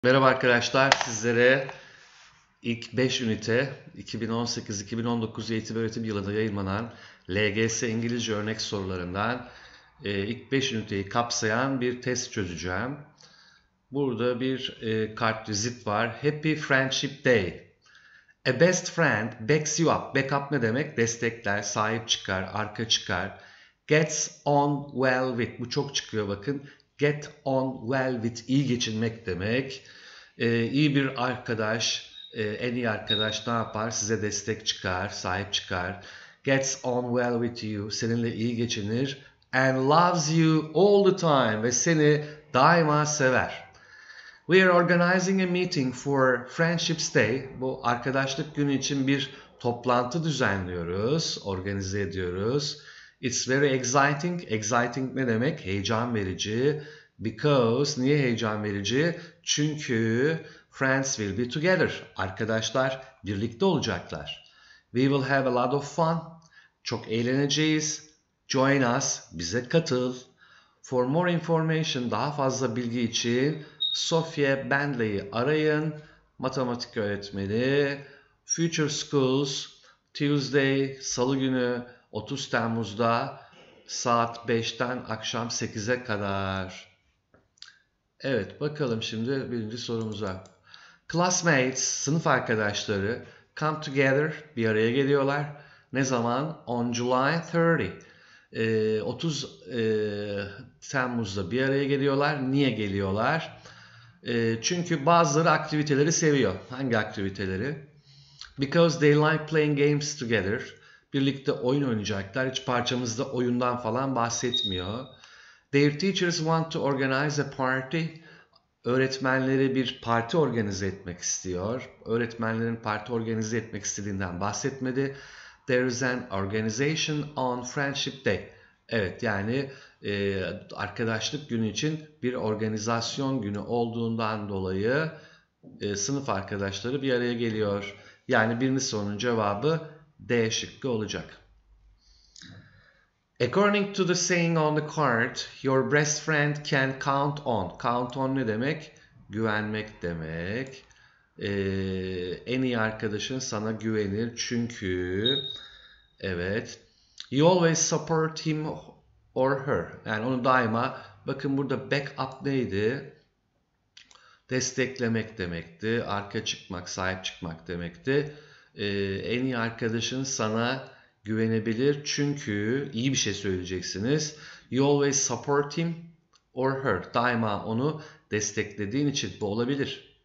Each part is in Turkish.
Merhaba arkadaşlar, sizlere ilk 5 ünite 2018-2019 eğitim öğretim yılında yayınlanan LGS İngilizce örnek sorularından ilk 5 üniteyi kapsayan bir test çözeceğim. Burada bir kartvizit var. Happy Friendship Day. A best friend backs you up. Back up ne demek? Destekler, sahip çıkar, arka çıkar. Gets on well with. Bu çok çıkıyor bakın. Get on well with. İyi geçinmek demek. İyi bir arkadaş, en iyi arkadaş ne yapar? Size destek çıkar, sahip çıkar. Gets on well with you. Seninle iyi geçinir. And loves you all the time. Ve seni daima sever. We are organizing a meeting for Friendship's Day. Bu arkadaşlık günü için bir toplantı düzenliyoruz, organize ediyoruz. It's very exciting. Exciting ne demek? Heyecan verici. Because, niye heyecan verici? Çünkü friends will be together. Arkadaşlar birlikte olacaklar. We will have a lot of fun. Çok eğleneceğiz. Join us. Bize katıl. For more information, daha fazla bilgi için Sofia Bentley'i arayın. Matematik öğretmeni. Future Schools, Tuesday, Salı günü 30 Temmuz'da saat 5'ten akşam 8'e kadar. Evet, bakalım şimdi birinci sorumuza. Classmates, sınıf arkadaşları, come together, bir araya geliyorlar. Ne zaman? On July 30. 30 Temmuz'da bir araya geliyorlar. Niye geliyorlar? Çünkü bazıları aktiviteleri seviyor. Hangi aktiviteleri? Because they like playing games together. Birlikte oyun oynayacaklar. Hiç parçamızda oyundan falan bahsetmiyor. Their teachers want to organize a party. Öğretmenleri bir parti organize etmek istiyor. Öğretmenlerin parti organize etmek istediğinden bahsetmedi. There is an organization on Friendship Day. Evet, yani arkadaşlık günü için bir organizasyon günü olduğundan dolayı sınıf arkadaşları bir araya geliyor. Yani birinci sorunun cevabı D şıkkı olacak. According to the saying on the card, your best friend can count on. Count on ne demek? Güvenmek demek. En iyi arkadaşın sana güvenir çünkü evet. You always support him or her. Yani onu daima, bakın burada back up neydi? Desteklemek demekti. Arka çıkmak, sahip çıkmak demekti. En iyi arkadaşın sana güvenebilir çünkü iyi bir şey söyleyeceksiniz. You always support him or her. Daima onu desteklediğin için bu olabilir.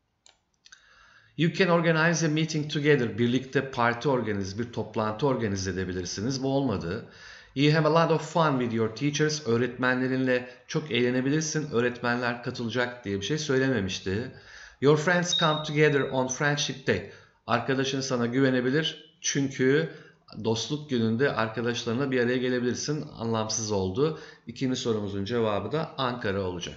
You can organize a meeting together. Birlikte parti organize, bir toplantı organize edebilirsiniz. Bu olmadı. You have a lot of fun with your teachers. Öğretmenlerinle çok eğlenebilirsin. Öğretmenler katılacak diye bir şey söylememişti. Your friends come together on Friendship Day. Arkadaşın sana güvenebilir. Çünkü dostluk gününde arkadaşlarına bir araya gelebilirsin. Anlamsız oldu. İkinci sorumuzun cevabı da Ankara olacak.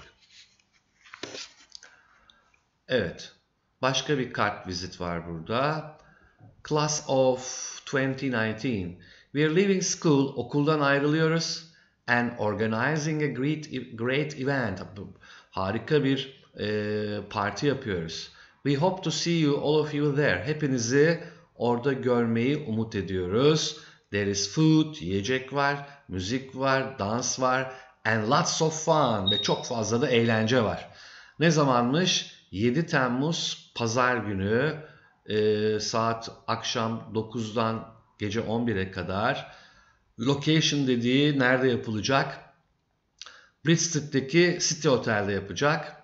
Evet. Başka bir kart vizit var burada. Class of 2019. We are leaving school. Okuldan ayrılıyoruz. And organizing a great event. Harika bir parti yapıyoruz. We hope to see you, all of you there. Hepinizi orada görmeyi umut ediyoruz. There is food, yiyecek var, müzik var, dans var. And lots of fun. Ve çok fazla da eğlence var. Ne zamanmış? 7 Temmuz Pazar günü saat akşam 9'dan gece 11'e kadar. Location dediği nerede yapılacak? Bristol'deki City Hotel'de yapacak.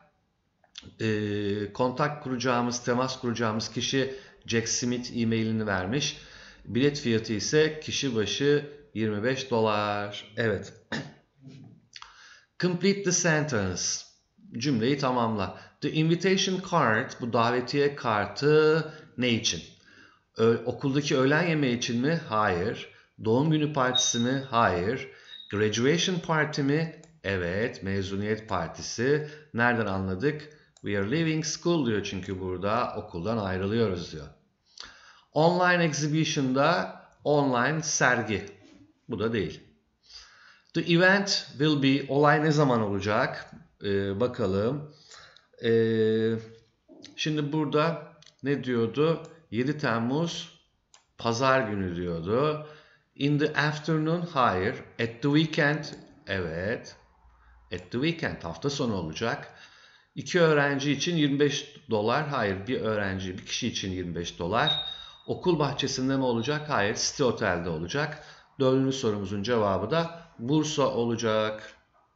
Kontak kuracağımız, temas kuracağımız kişi Jack Smith e-mailini vermiş. Bilet fiyatı ise kişi başı $25. Evet. Complete the sentence. Cümleyi tamamla. The invitation card, bu davetiye kartı ne için? Okuldaki öğlen yemeği için mi? Hayır. Doğum günü partisi mi? Hayır. Graduation party mi? Evet, mezuniyet partisi. Nereden anladık? We are leaving school diyor çünkü burada okuldan ayrılıyoruz diyor. Online exhibition'da online sergi. Bu da değil. The event will be, olay ne zaman olacak? Bakalım. Şimdi burada ne diyordu? 7 Temmuz Pazar günü diyordu. In the afternoon, hayır. At the weekend, evet. At the weekend, hafta sonu olacak. 2 öğrenci için $25, hayır. Bir kişi için $25. Okul bahçesinde mi olacak? Hayır. City Otel'de olacak. 4. sorumuzun cevabı da Bursa olacak.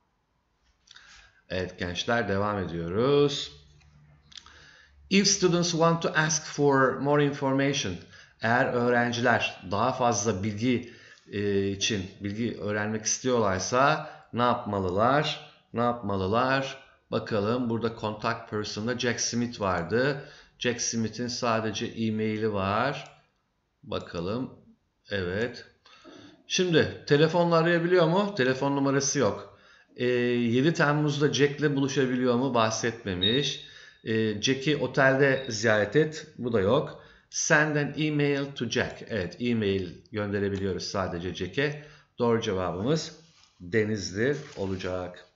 Evet gençler, devam ediyoruz. If students want to ask for more information, eğer öğrenciler daha fazla bilgi öğrenmek istiyorlarsa ne yapmalılar? Bakalım, burada contact person'da Jack Smith vardı. Jack Smith'in sadece e-maili var. Bakalım. Evet. Şimdi telefonla arayabiliyor mu? Telefon numarası yok. 7 Temmuz'da Jack'le buluşabiliyor mu? Bahsetmemiş. Jack'i otelde ziyaret et. Bu da yok. Send an email to Jack. Evet, e-mail gönderebiliyoruz sadece Jack'e. Doğru cevabımız Denizli olacak.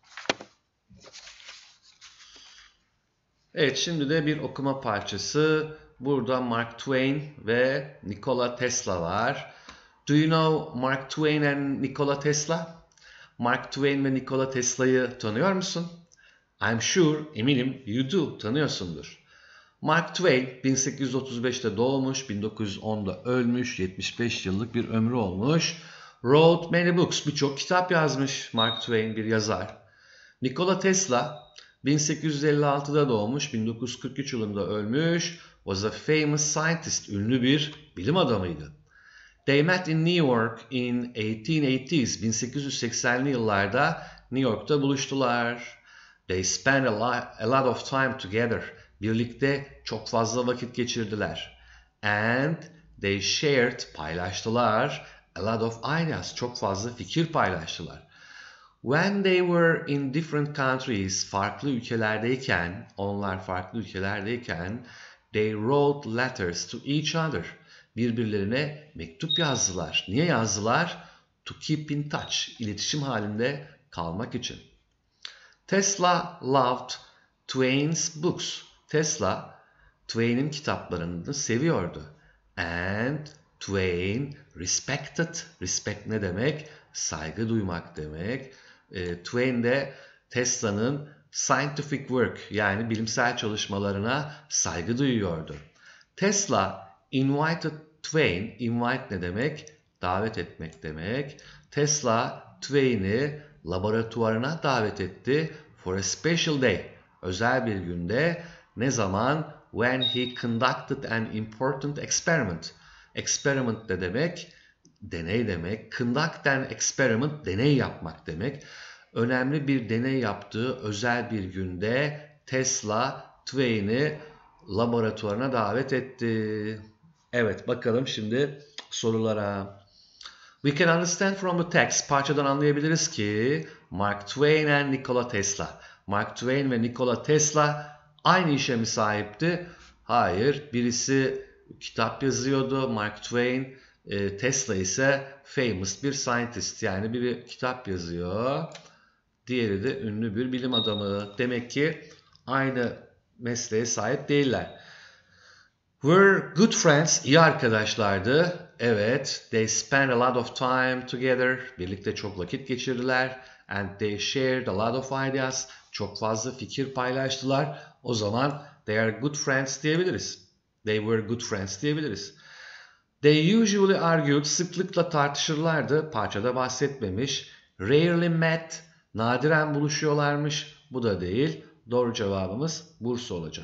Evet, şimdi de bir okuma parçası. Burada Mark Twain ve Nikola Tesla var. Do you know Mark Twain and Nikola Tesla? Mark Twain ve Nikola Tesla'yı tanıyor musun? I'm sure, eminim you do, tanıyorsundur. Mark Twain 1835'te doğmuş, 1910'da ölmüş, 75 yıllık bir ömrü olmuş. Wrote many books, birçok kitap yazmış Mark Twain, bir yazar. Nikola Tesla 1856'da doğmuş, 1943 yılında ölmüş. Was a famous scientist, ünlü bir bilim adamıydı. They met in New York in 1880s, 1880'li yıllarda New York'ta buluştular. They spent a lot of time together, birlikte çok fazla vakit geçirdiler. And they shared, paylaştılar, a lot of ideas, çok fazla fikir paylaştılar. When they were in different countries, onlar farklı ülkelerdeyken, they wrote letters to each other. Birbirlerine mektup yazdılar. Niye yazdılar? To keep in touch, iletişim halinde kalmak için. Tesla loved Twain's books. Tesla, Twain'in kitaplarını seviyordu. And Twain respected, respect ne demek? Saygı duymak demek. Twain de Tesla'nın scientific work, yani bilimsel çalışmalarına saygı duyuyordu. Tesla invited Twain, invite ne demek? Davet etmek demek. Tesla Twain'i laboratuvarına davet etti. For a special day, özel bir günde. Ne zaman? When he conducted an important experiment. Experiment ne demek? Deney demek. Conduct an experiment, deney yapmak demek. Önemli bir deney yaptığı özel bir günde Tesla Twain'i laboratuvarına davet etti. Evet, bakalım şimdi sorulara. We can understand from the text, parçadan anlayabiliriz ki Mark Twain and Nikola Tesla. Mark Twain ve Nikola Tesla aynı işe mi sahipti? Hayır, birisi kitap yazıyordu, Mark Twain, Tesla ise famous bir scientist, yani biri kitap yazıyor, diğeri de ünlü bir bilim adamı. Demek ki aynı mesleğe sahip değiller. Were good friends, iyi arkadaşlardı. Evet, they spent a lot of time together, birlikte çok vakit geçirdiler. And they shared a lot of ideas, çok fazla fikir paylaştılar. O zaman they are good friends diyebiliriz. They were good friends diyebiliriz. They usually argued, sıklıkla tartışırlardı, parçada bahsetmemiş. Rarely met, nadiren buluşuyorlarmış, bu da değil. Doğru cevabımız Bursa olacak.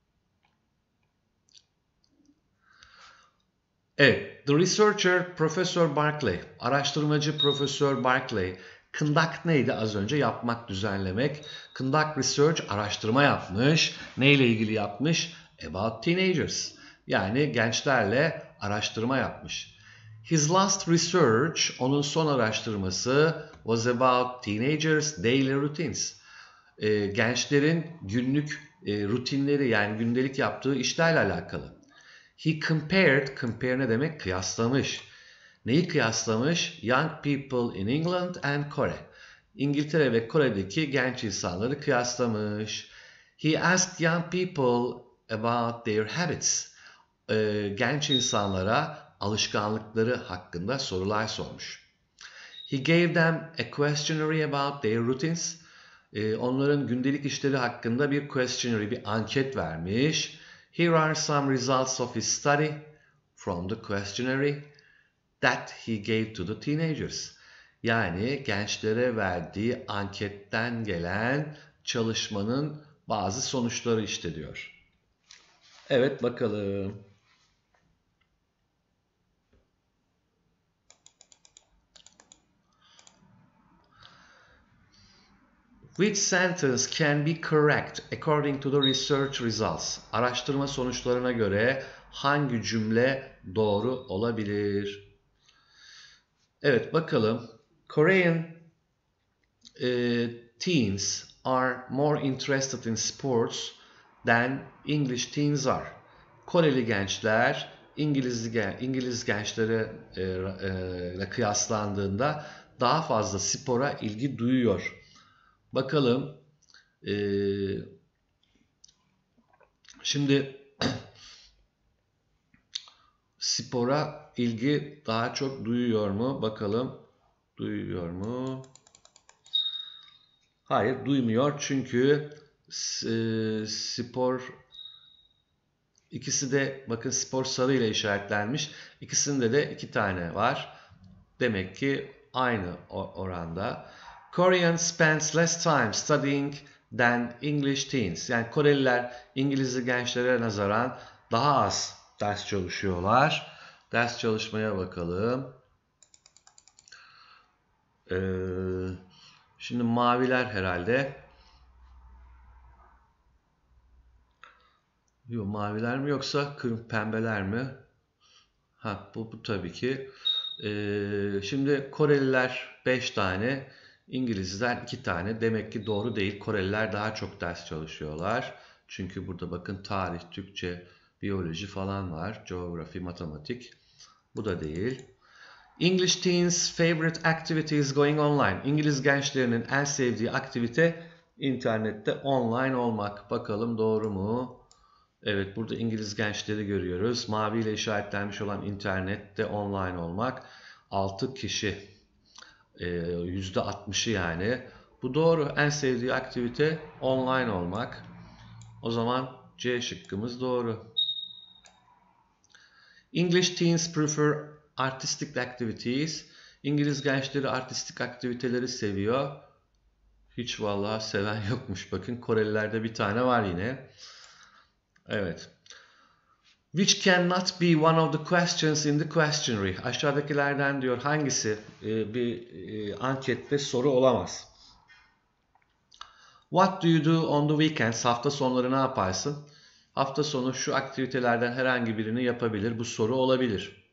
Evet, the researcher Professor Barclay, araştırmacı Profesör Barclay, conduct neydi az önce? Yapmak, düzenlemek. Conduct research, araştırma yapmış. Neyle ilgili yapmış? About teenagers, yani gençlerle araştırma yapmış. His last research, onun son araştırması, was about teenagers' daily routines. Gençlerin günlük rutinleri, yani gündelik yaptığı işlerle alakalı. He compared, compare ne demek? Kıyaslamış. Neyi kıyaslamış? Young people in England and Korea. İngiltere ve Kore'deki genç insanları kıyaslamış. He asked young people about their habits. Genç insanlara alışkanlıkları hakkında sorular sormuş. He gave them a questionnaire about their routines. Onların gündelik işleri hakkında bir questionnaire, bir anket vermiş. Here are some results of his study from the questionnaire that he gave to the teenagers. Yani gençlere verdiği anketten gelen çalışmanın bazı sonuçları işte diyor. Evet bakalım. Which sentence can be correct according to the research results? Araştırma sonuçlarına göre hangi cümle doğru olabilir? Evet bakalım. Korean teens are more interested in sports than English teens are. Koreli gençler İngiliz gençlere kıyaslandığında daha fazla spora ilgi duyuyor. Bakalım. Şimdi spora ilgi daha çok duyuyor mu? Bakalım. Duyuyor mu? Hayır, duymuyor. Çünkü spor ikisi de bakın spor sarı ile işaretlenmiş. İkisinde de 2 tane var. Demek ki aynı oranda. Korean spends less time studying than English teens. Yani Koreliler İngiliz gençlere nazaran daha az ders çalışıyorlar. Ders çalışmaya bakalım. Şimdi maviler herhalde. Yok, maviler mi yoksa pembeler mi? Ha, bu tabii ki. Şimdi Koreliler 5 tane, İngilizler 2 tane. Demek ki doğru değil. Koreliler daha çok ders çalışıyorlar. Çünkü burada bakın tarih, Türkçe, biyoloji falan var. Coğrafya, matematik. Bu da değil. English teens' favorite activity is going online. İngiliz gençlerinin en sevdiği aktivite internette online olmak. Bakalım doğru mu? Evet, burada İngiliz gençleri görüyoruz. Mavi ile işaretlenmiş olan internette online olmak. 6 kişi. %60'ı yani. Bu doğru. En sevdiği aktivite online olmak. O zaman C şıkkımız doğru. English teens prefer artistic activities. İngiliz gençleri artistik aktiviteleri seviyor. Hiç vallahi seven yokmuş. Bakın Korelilerde bir tane var yine. Evet. Which cannot be one of the questions in the questionnaire. Aşağıdakilerden diyor hangisi bir ankette soru olamaz. What do you do on the weekends? Hafta sonları ne yaparsın? Hafta sonu şu aktivitelerden herhangi birini yapabilir. Bu soru olabilir.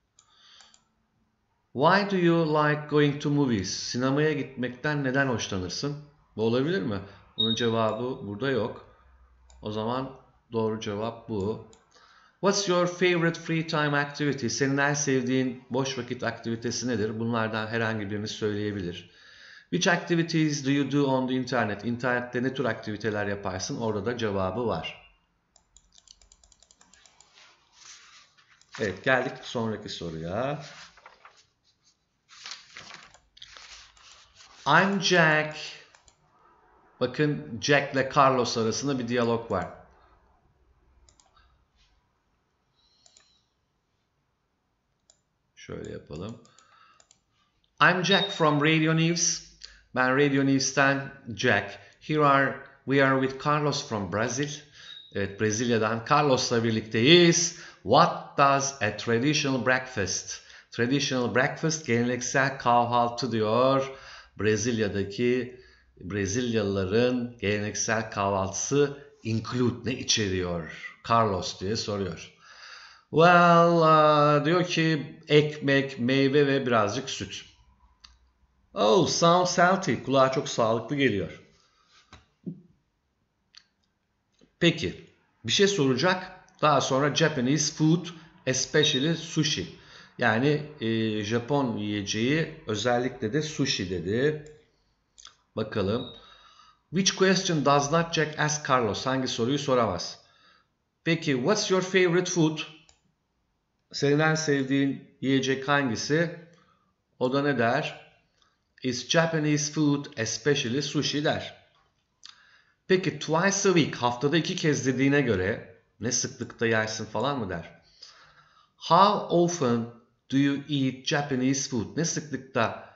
Why do you like going to movies? Sinemaya gitmekten neden hoşlanırsın? Bu olabilir mi? Bunun cevabı burada yok. O zaman doğru cevap bu. What's your favorite free time activity? Senin en sevdiğin boş vakit aktivitesi nedir? Bunlardan herhangi birini söyleyebilir. Which activities do you do on the internet? İnternette ne tür aktiviteler yaparsın? Orada da cevabı var. Evet, geldik sonraki soruya. I'm Jack. Bakın Jack ile Carlos arasında bir diyalog var. Şöyle yapalım. I'm Jack from Radio News. Ben Radio News'ten Jack. We are with Carlos from Brazil. Evet, Brezilya'dan Carlos'la birlikteyiz. What does a traditional breakfast? Traditional breakfast, geleneksel kahvaltı diyor. Brezilyalıların geleneksel kahvaltısı include ne içeriyor? Carlos diye soruyor. Well, diyor ki ekmek, meyve ve birazcık süt. Oh, sounds healthy. Kulağa çok sağlıklı geliyor. Peki, bir şey soracak. Daha sonra Japanese food, especially sushi. Yani Japon yiyeceği, özellikle de sushi dedi. Bakalım. Which question does not Jack ask Carlos? Hangi soruyu soramaz? Peki, what's your favorite food? Senin en sevdiğin yiyecek hangisi? O da ne der? Is Japanese food, especially sushi der. Peki, twice a week, haftada 2 kez dediğine göre ne sıklıkta yersin falan mı der? How often do you eat Japanese food? Ne sıklıkta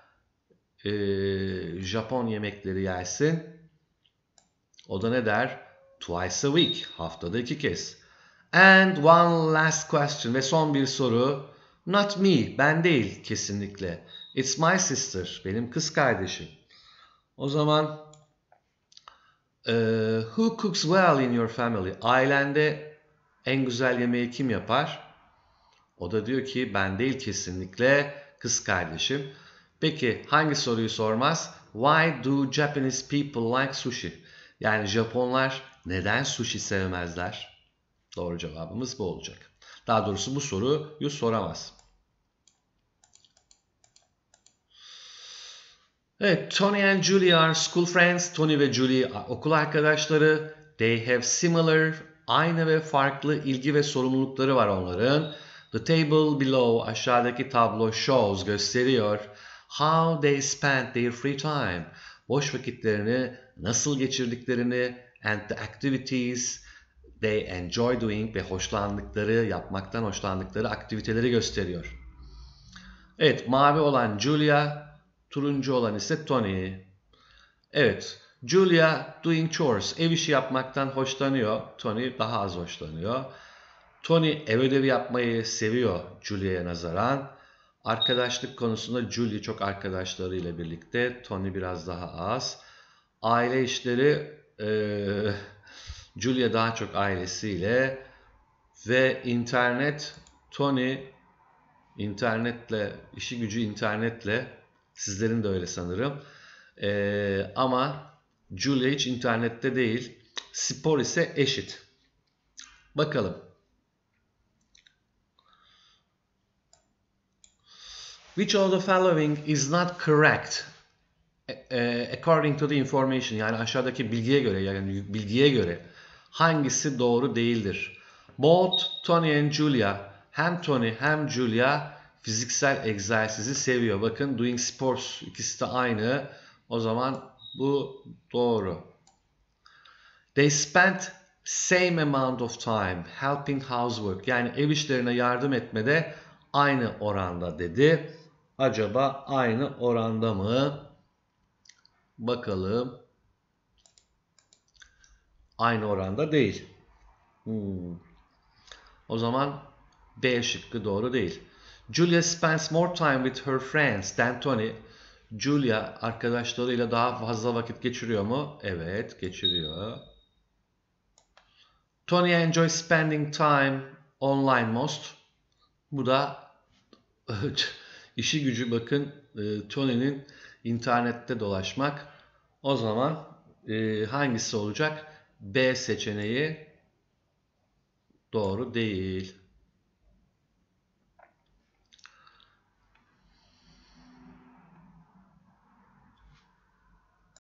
Japon yemekleri yersin? O da ne der? Twice a week, haftada 2 kez. And one last question ve son bir soru. Not me, ben değil kesinlikle. It's my sister, benim kız kardeşim. O zaman who cooks well in your family? Ailende en güzel yemeği kim yapar? O da diyor ki ben değil kesinlikle, kız kardeşim. Peki hangi soruyu sormaz? Why do Japanese people like sushi? Yani Japonlar neden sushi sevmezler? Doğru cevabımız bu olacak. Daha doğrusu bu soruyu soramaz. Evet, Tony and Julie are school friends. Tony ve Julie okul arkadaşları. They have similar, aynı ve farklı ilgi ve sorumlulukları var onların. The table below, aşağıdaki tablo shows, gösteriyor. How they spend their free time. Boş vakitlerini nasıl geçirdiklerini and the activities they enjoy doing ve yapmaktan hoşlandıkları aktiviteleri gösteriyor. Evet, mavi olan Julia, turuncu olan ise Tony. Evet, Julia doing chores, ev işi yapmaktan hoşlanıyor. Tony daha az hoşlanıyor. Tony ev ödevi yapmayı seviyor Julia'ya nazaran. Arkadaşlık konusunda Julie çok arkadaşlarıyla birlikte, Tony biraz daha az. Aile işleri Julia daha çok ailesiyle ve internet, Tony internetle, işi gücü internetle, sizlerin de öyle sanırım. Ama Julia hiç internette değil. Spor ise eşit. Bakalım. Which of the following is not correct? According to the information, yani aşağıdaki bilgiye göre hangisi doğru değildir? Both Tony and Julia, hem Tony hem Julia fiziksel egzersizi seviyor. Bakın, doing sports, ikisi de aynı. O zaman bu doğru. They spent same amount of time helping housework. Yani ev işlerine yardım etmede aynı oranda dedi. Acaba aynı oranda mı? Bakalım. Aynı oranda değil. O zaman B şıkkı doğru değil. Julia spends more time with her friends than Tony. Julia arkadaşlarıyla daha fazla vakit geçiriyor mu? Evet, geçiriyor. Tony enjoys spending time online most. Bu da işi gücü, bakın, Tony'nin internette dolaşmak. O zaman hangisi olacak? B seçeneği doğru değil.